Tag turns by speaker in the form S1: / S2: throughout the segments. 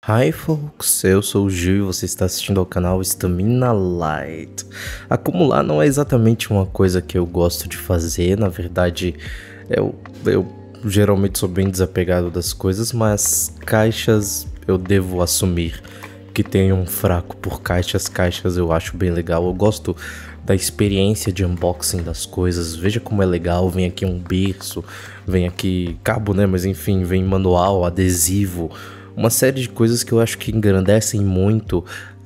S1: Hi folks, eu sou o Gil e você está assistindo ao canal Stamina Light. Acumular não é exatamente uma coisa que eu gosto de fazer, na verdade eu geralmente sou bem desapegado das coisas, mas caixas eu devo assumir que tenho um fraco por caixas. Caixas eu acho bem legal, eu gosto da experiência de unboxing das coisas. Veja como é legal, vem aqui um berço, vem aqui cabo, né, mas enfim, vem manual, adesivo, uma série de coisas que eu acho que engrandecem muito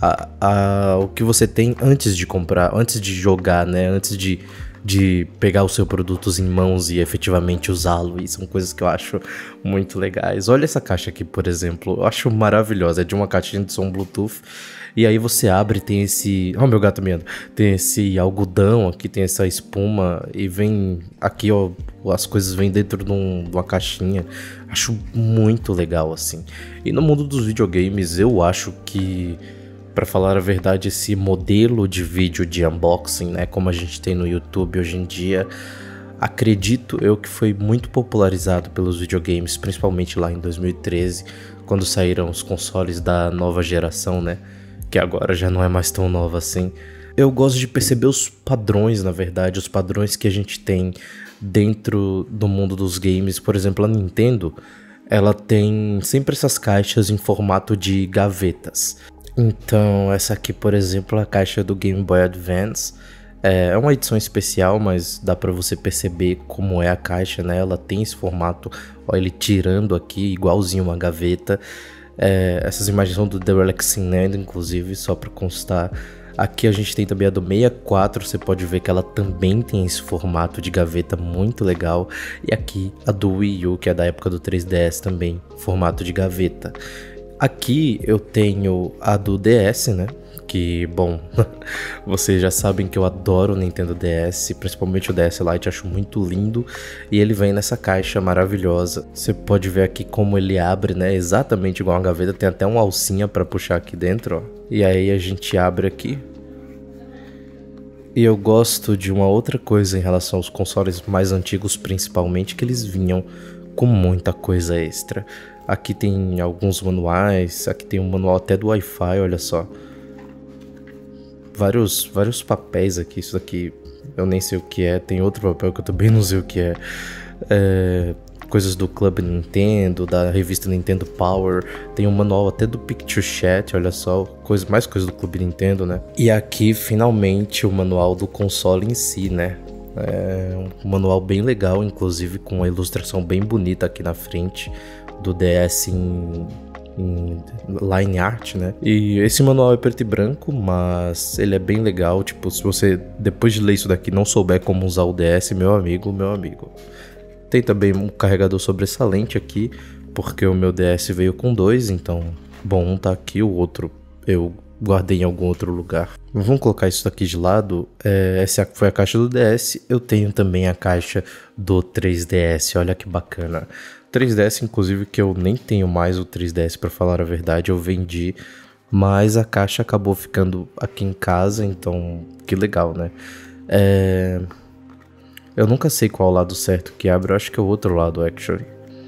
S1: o que você tem antes de comprar, antes de jogar, né? Antes de pegar os seus produtos em mãos e efetivamente usá-lo. E são coisas que eu acho muito legais. Olha essa caixa aqui, por exemplo. Eu acho maravilhosa. É de uma caixinha de som Bluetooth. E aí você abre e tem esse... Oh, meu gato meando. Tem esse algodão aqui, tem essa espuma. E vem aqui, ó, as coisas vêm dentro de uma caixinha. Acho muito legal, assim. E no mundo dos videogames, eu acho que, pra falar a verdade, esse modelo de vídeo de unboxing, né, como a gente tem no YouTube hoje em dia, acredito eu que foi muito popularizado pelos videogames, principalmente lá em 2013, quando saíram os consoles da nova geração, né, que agora já não é mais tão nova assim. Eu gosto de perceber os padrões, na verdade, os padrões que a gente tem dentro do mundo dos games. Por exemplo, a Nintendo, ela tem sempre essas caixas em formato de gavetas. Então, essa aqui, por exemplo, a caixa do Game Boy Advance. É uma edição especial, mas dá pra você perceber como é a caixa, né? Ela tem esse formato, ó, ele tirando aqui, igualzinho uma gaveta. Essas imagens são do The Relaxing Land, inclusive, só pra constar. Aqui a gente tem também a do 64, você pode ver que ela também tem esse formato de gaveta muito legal. E aqui a do Wii U, que é da época do 3DS também, formato de gaveta. Aqui eu tenho a do DS, né? Que, bom, vocês já sabem que eu adoro o Nintendo DS, principalmente o DS Lite, acho muito lindo. E ele vem nessa caixa maravilhosa. Você pode ver aqui como ele abre, né? Exatamente igual uma gaveta, tem até uma alcinha para puxar aqui dentro, ó. E aí a gente abre aqui. E eu gosto de uma outra coisa em relação aos consoles mais antigos, principalmente, que eles vinham com muita coisa extra. Aqui tem alguns manuais, aqui tem um manual até do Wi-Fi, olha só. Vários papéis aqui, isso daqui eu nem sei o que é, tem outro papel que eu também não sei o que é. Coisas do Club Nintendo, da revista Nintendo Power, tem um manual até do Picture Chat, olha só, mais coisas do Clube Nintendo, né? E aqui, finalmente, o manual do console em si, né? É um manual bem legal, inclusive com uma ilustração bem bonita aqui na frente do DS em line art, né? E esse manual é preto e branco, mas ele é bem legal. Tipo, se você depois de ler isso daqui não souber como usar o DS, meu amigo. Tem também um carregador sobressalente aqui, porque o meu DS veio com dois, então, bom, um tá aqui, o outro eu guardei em algum outro lugar. Vamos colocar isso daqui de lado. Essa foi a caixa do DS. Eu tenho também a caixa do 3DS, olha que bacana. 3DS, inclusive, que eu nem tenho mais o 3DS, pra falar a verdade, eu vendi, mas a caixa acabou ficando aqui em casa, então que legal, né? Eu nunca sei qual é o lado certo que abre, eu acho que é o outro lado, actually.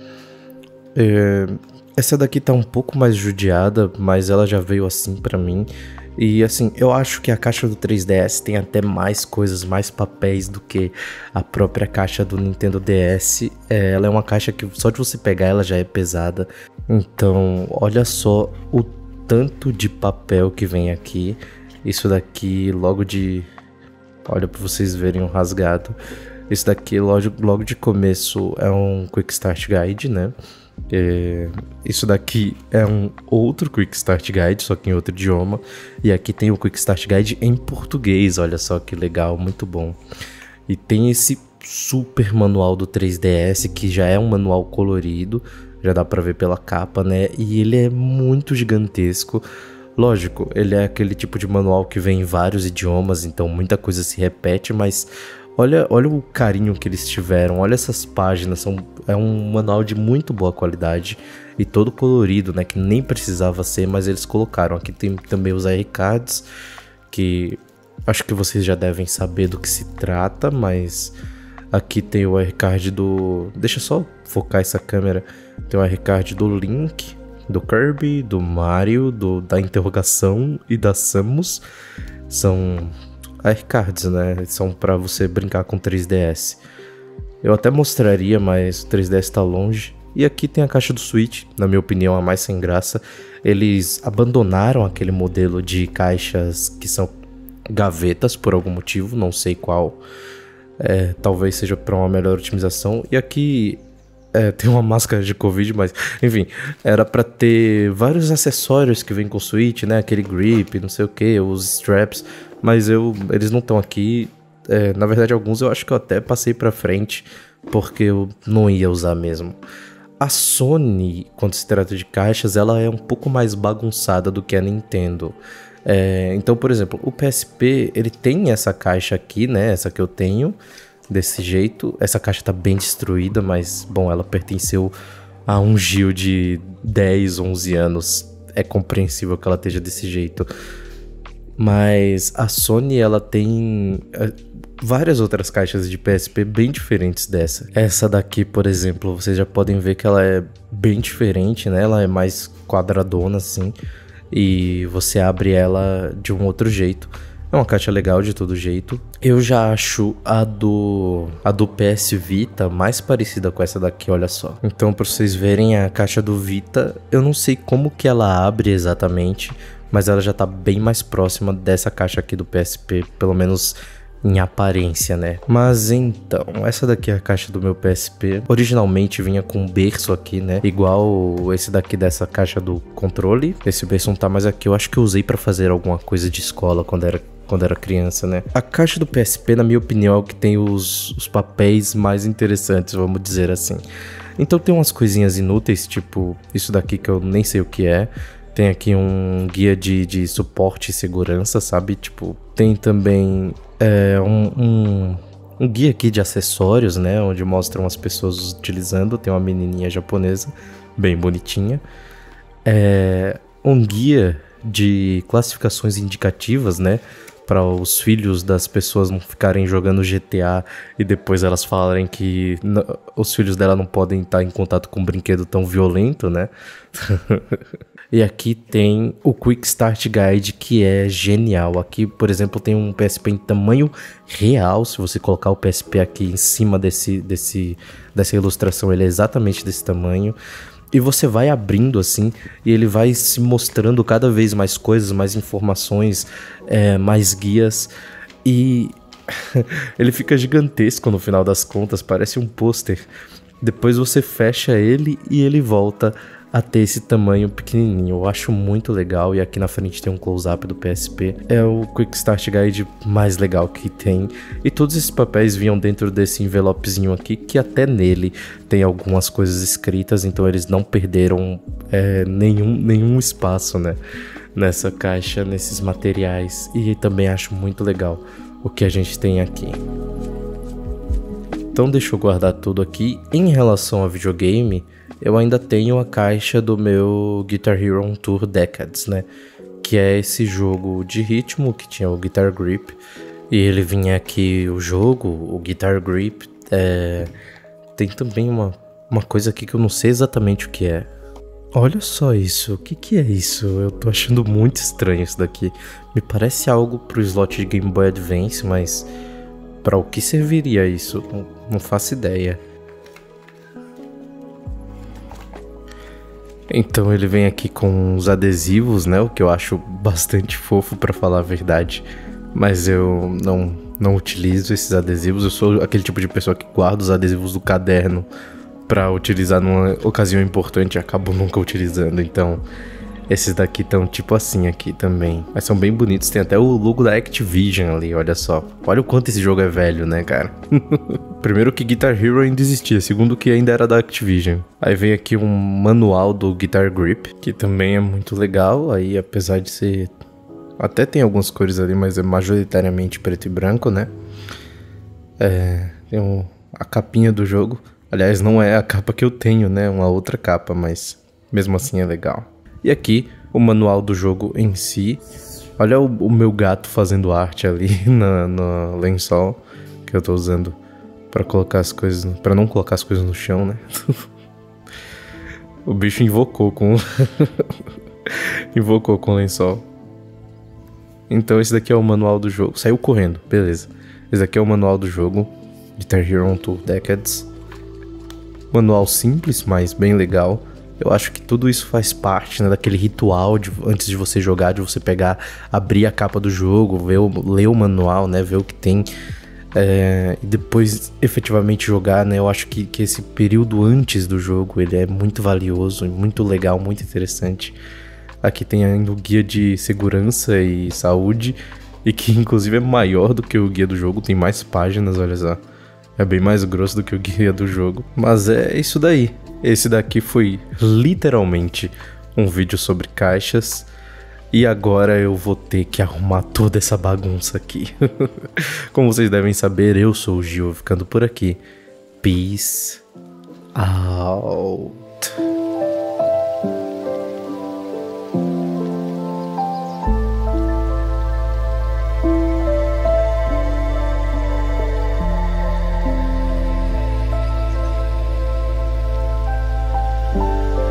S1: Essa daqui tá um pouco mais judiada, mas ela já veio assim pra mim. E assim, eu acho que a caixa do 3DS tem até mais coisas, mais papéis do que a própria caixa do Nintendo DS. Ela é uma caixa que só de você pegar ela já é pesada. Então, olha só o tanto de papel que vem aqui. Isso daqui logo de... Olha pra vocês verem o rasgado. Isso daqui logo de começo é um Quick Start Guide, né? Isso daqui é um outro Quick Start Guide, só que em outro idioma. E aqui tem o Quick Start Guide em português, olha só que legal, muito bom. E tem esse super manual do 3DS, que já é um manual colorido, já dá pra ver pela capa, né? E ele é muito gigantesco. Lógico, ele é aquele tipo de manual que vem em vários idiomas, então muita coisa se repete, mas... Olha o carinho que eles tiveram, olha essas páginas, é um manual de muito boa qualidade e todo colorido, né, que nem precisava ser, mas eles colocaram. Aqui tem também os iCards, que acho que vocês já devem saber do que se trata, mas aqui tem o iCard do... Deixa eu só focar essa câmera, tem o iCard do Link, do Kirby, do Mario, da interrogação e da Samus. São aircards, né? São pra você brincar com 3DS. Eu até mostraria, mas o 3DS tá longe. E aqui tem a caixa do Switch, na minha opinião, a mais sem graça. Eles abandonaram aquele modelo de caixas que são gavetas por algum motivo, não sei qual. Talvez seja para uma melhor otimização. E aqui tem uma máscara de Covid, mas enfim, era para ter vários acessórios que vem com o Switch, né? Aquele grip, não sei o que, os straps. Mas eles não estão aqui. Na verdade, alguns eu acho que eu até passei pra frente, porque eu não ia usar mesmo. A Sony, quando se trata de caixas, ela é um pouco mais bagunçada do que a Nintendo. Então, por exemplo, o PSP, ele tem essa caixa aqui, né? Essa que eu tenho, desse jeito. Essa caixa tá bem destruída, mas, bom, ela pertenceu a um Gil de 10, 11 anos. É compreensível que ela esteja desse jeito. Mas a Sony, ela tem várias outras caixas de PSP bem diferentes dessa. Essa daqui, por exemplo, vocês já podem ver que ela é bem diferente, né? Ela é mais quadradona, assim. E você abre ela de um outro jeito. É uma caixa legal de todo jeito. Eu já acho a do PS Vita mais parecida com essa daqui, olha só. Então, pra vocês verem a caixa do Vita, eu não sei como que ela abre exatamente, mas ela já tá bem mais próxima dessa caixa aqui do PSP, pelo menos em aparência, né? Mas então, essa daqui é a caixa do meu PSP. Originalmente vinha com um berço aqui, né? Igual esse daqui dessa caixa do controle. Esse berço não tá mais aqui. Eu acho que eu usei pra fazer alguma coisa de escola quando era criança, né? A caixa do PSP, na minha opinião, é o que tem os papéis mais interessantes, vamos dizer assim. Então tem umas coisinhas inúteis, tipo isso daqui que eu nem sei o que é. Tem aqui um guia de suporte e segurança, sabe? Tipo, tem também um guia aqui de acessórios, né? Onde mostram as pessoas utilizando. Tem uma menininha japonesa, bem bonitinha. Um guia de classificações indicativas, né? Para os filhos das pessoas não ficarem jogando GTA e depois elas falarem que os filhos dela não podem estar em contato com um brinquedo tão violento, né? E aqui tem o Quick Start Guide, que é genial. Aqui, por exemplo, tem um PSP em tamanho real. Se você colocar o PSP aqui em cima dessa ilustração, ele é exatamente desse tamanho. E você vai abrindo assim, e ele vai se mostrando cada vez mais coisas, mais informações, mais guias. E ele fica gigantesco no final das contas, parece um pôster. Depois você fecha ele e ele volta a ter esse tamanho pequenininho. Eu acho muito legal. E aqui na frente tem um close-up do PSP. É o Quick Start Guide mais legal que tem. E todos esses papéis vinham dentro desse envelopezinho aqui, que até nele tem algumas coisas escritas. Então eles não perderam nenhum espaço, né, nessa caixa, nesses materiais. E também acho muito legal o que a gente tem aqui. Então deixa eu guardar tudo aqui. Em relação a videogame, eu ainda tenho a caixa do meu Guitar Hero On Tour Decades, né? Que é esse jogo de ritmo que tinha o Guitar Grip. E ele vinha aqui o jogo, o Guitar Grip. Tem também uma coisa aqui que eu não sei exatamente o que é. Olha só isso, o que é isso? Eu tô achando muito estranho isso daqui. Me parece algo pro slot de Game Boy Advance, mas para o que serviria isso? Não faço ideia. Então ele vem aqui com os adesivos, né? O que eu acho bastante fofo, pra falar a verdade. Mas eu não utilizo esses adesivos. Eu sou aquele tipo de pessoa que guarda os adesivos do caderno pra utilizar numa ocasião importante e acabo nunca utilizando. Então esses daqui estão tipo assim aqui também. Mas são bem bonitos. Tem até o logo da Activision ali, olha só. Olha o quanto esse jogo é velho, né, cara? Primeiro que Guitar Hero ainda existia, segundo que ainda era da Activision. Aí vem aqui um manual do Guitar Grip, que também é muito legal. Aí apesar de ser... até tem algumas cores ali, mas é majoritariamente preto e branco, né? Tem a capinha do jogo. Aliás, não é a capa que eu tenho, né? Uma outra capa, mas mesmo assim é legal. E aqui, o manual do jogo em si. Olha o meu gato fazendo arte ali no lençol que eu tô usando pra colocar as coisas, para não colocar as coisas no chão, né? O bicho invocou com... invocou com o lençol. Então esse daqui é o manual do jogo. Saiu correndo, beleza. Esse daqui é o manual do jogo. Guitar Hero 2 Decades. Manual simples, mas bem legal. Eu acho que tudo isso faz parte, né, daquele ritual de, antes de você jogar, de você pegar, abrir a capa do jogo, ler o manual, né, ver o que tem, e depois efetivamente jogar, né. Eu acho que esse período antes do jogo, ele é muito valioso, muito legal, muito interessante. Aqui tem ainda o guia de segurança e saúde, e que inclusive é maior do que o guia do jogo, tem mais páginas, olha só. É bem mais grosso do que o guia do jogo. Mas é isso daí. Esse daqui foi literalmente um vídeo sobre caixas. E agora eu vou ter que arrumar toda essa bagunça aqui. Como vocês devem saber, eu sou o Gil, ficando por aqui. Peace out.